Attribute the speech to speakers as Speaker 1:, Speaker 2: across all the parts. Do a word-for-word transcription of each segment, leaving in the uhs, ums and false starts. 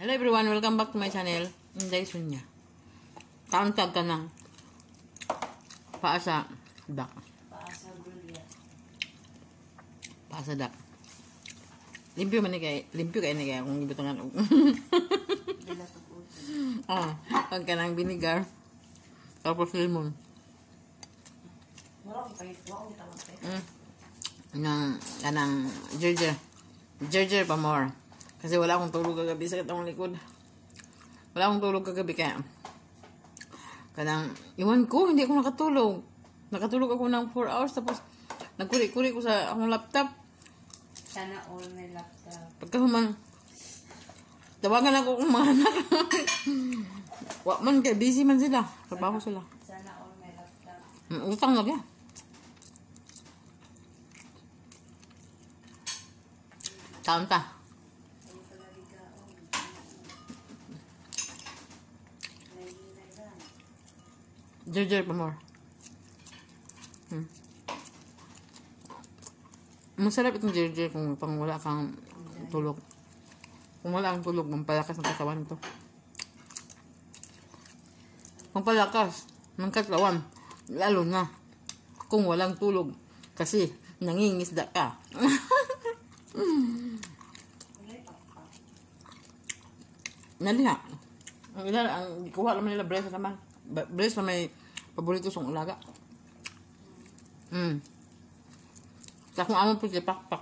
Speaker 1: Hello everyone, welcome back to my channel. Inday Sunya. Kauntag ka ng paasa dak.
Speaker 2: Paasa brulia.
Speaker 1: Paasa dak. Limpyo man ni kay, limpyo kay ni kay kung ibutangan og.
Speaker 2: Dila tug
Speaker 1: Ah, pag kanang vinegar. Tapos lemon.
Speaker 2: Mura ko kay tuwa ko tawag kay.
Speaker 1: Mm. Nang kanang jerger. Jerger pa more. Kasi wala akong tulog kagabi sa katong likod. Wala akong tulog kagabi kaya kanang iwan ko, hindi ako nakatulog. Nakatulog ako ng four hours tapos nagkuri-kuri ko sa akong laptop.
Speaker 2: Sana all may laptop.
Speaker 1: Pagka human tawagan ako kung mga anak. Wa man kay busy man sila. Trabaho sila.
Speaker 2: Sana all may laptop.
Speaker 1: Mm, utang na kaya. Taon ta. Jerger pa more. Hmm. Masarap itong jerger kung pang wala kang tulog. Kung wala kang tulog, mampalakas ng katawan ito. Mampalakas ng katawan. Lalo na kung walang tulog. Kasi nangingisda ka. Naliha. Ang ilan, ang kuha naman nila breast naman. Breast na may paborito sa ulaga. Mm. Sa kung amon po siya pakpak.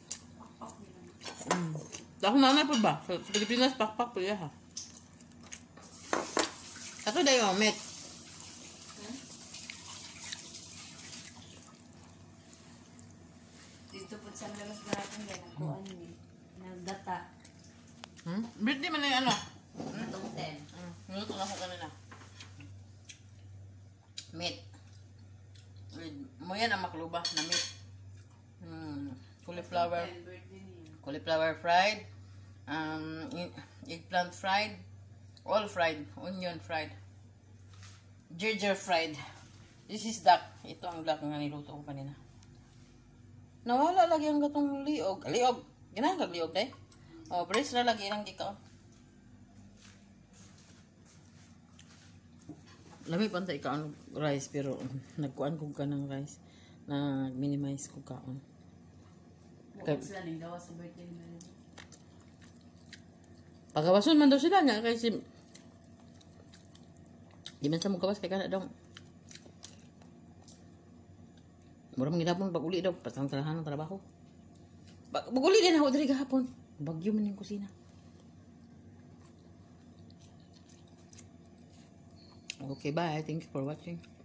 Speaker 1: Mm. Sa kung nanay po ba? Sa Pilipinas pakpak po siya ha. Ato dayo, met.
Speaker 2: Dito po sa labas natin yan. Ako ano eh. Nagdata.
Speaker 1: Hmm? Birthday man na yung ano?
Speaker 2: Itong ten.
Speaker 1: Hmm. Minuto na ako kanina. Meat. Mo yan ang makluba na meat. Hmm. Cauliflower. Cauliflower fried. Um, eggplant fried. All fried. Onion fried. Jerger fried. This is duck. Ito ang duck nga niluto ko kanina. Nawala lagi ang gatong liog. Liog. Ginagag liog day. Oh, brace na lagi lang gikaw. Lami pantay ka ang rice pero nagkuan ko ka ng rice na minimize ko kaon.
Speaker 2: Kaya sila ning gawa sa birthday nila.
Speaker 1: Pagawason man daw sila nga kasi di man sa mo gawas kay kana daw. Mura man gidapon pag uli daw patang trabaho ng trabaho. Pag uli din ako diri gahapon. Bagyo man yung kusina. Okay, bye. Thank you for watching.